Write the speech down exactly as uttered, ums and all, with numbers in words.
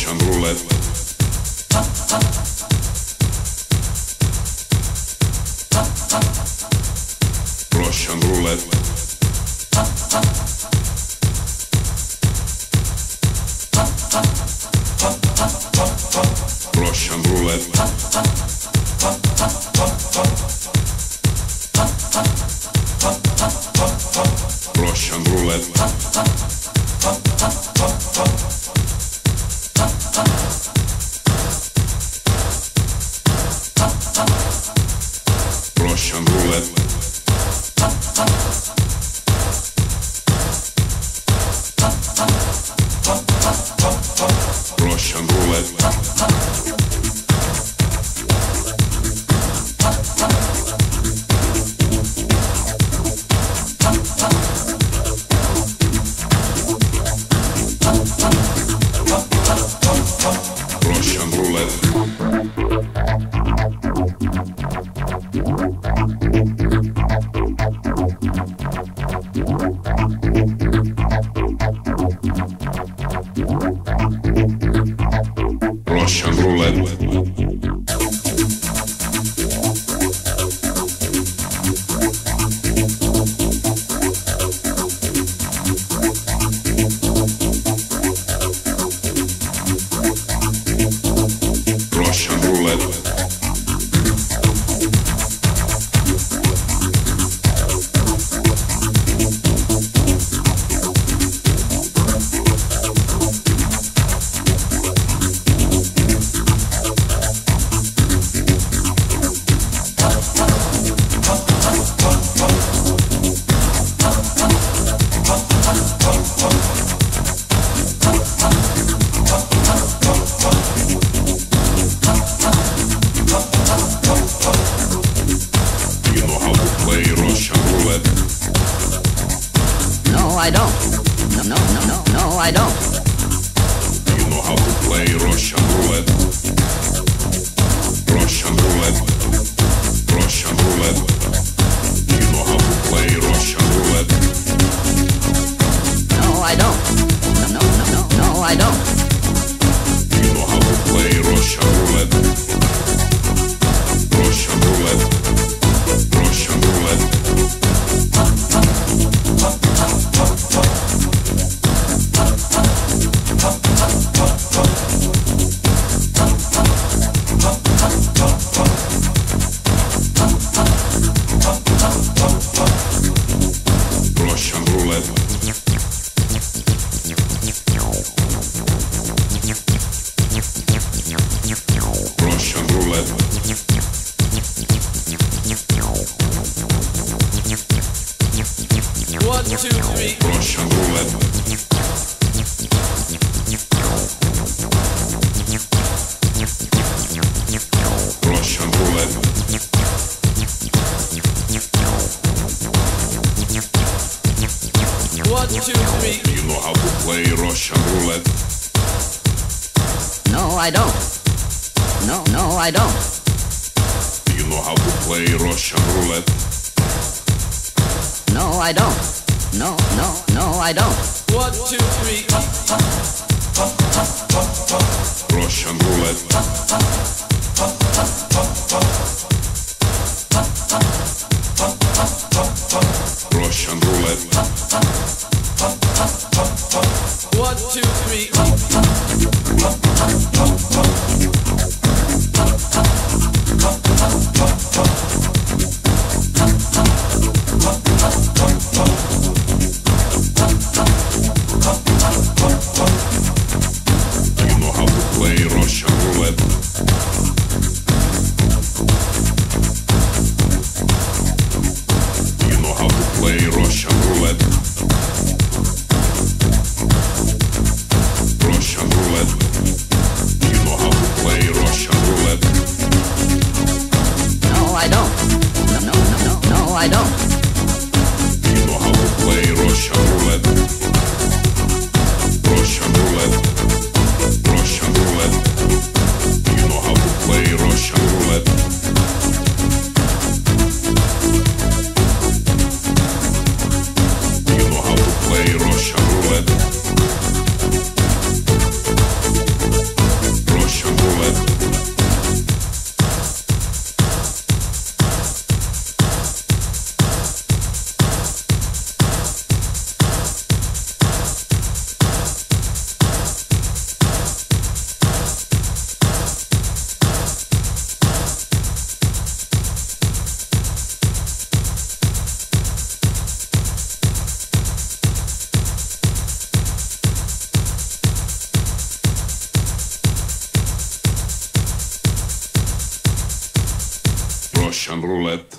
Russian roulette. Russian roulette. Russian roulette. Russian roulette. Russian roulette. Russian roulette. Russian roulette. Russian roulette. Russian roulette. I don't. No, no, no, no, no, I don't. You know how to play Russian roulette. Russian roulette. Russian roulette. You know how to play Russian roulette. No, I don't. No, no, no, no, no, I don't. You know how to play Russian roulette. Russian roulette. Russian roulette. Russian roulette. Russian roulette. One, two, three. Russian roulette. Russian roulette. One, two, three. You know how to play Russian roulette. No, I don't. No, no, I don't. You know how to play Russian roulette. No, I don't. No, no, no, I don't. One, two, three. Russian roulette. Russian roulette. One, two, three. You know how to play Russian roulette. You know how to play Russian roulette. Russian roulette. You know how to play Russian roulette. No, I don't. No, no, no, no, no, I don't. You know how to play Russian roulette. Russian roulette. Russian roulette. You know how to play Russian roulette. You know how to play Russian roulette. Russian roulette.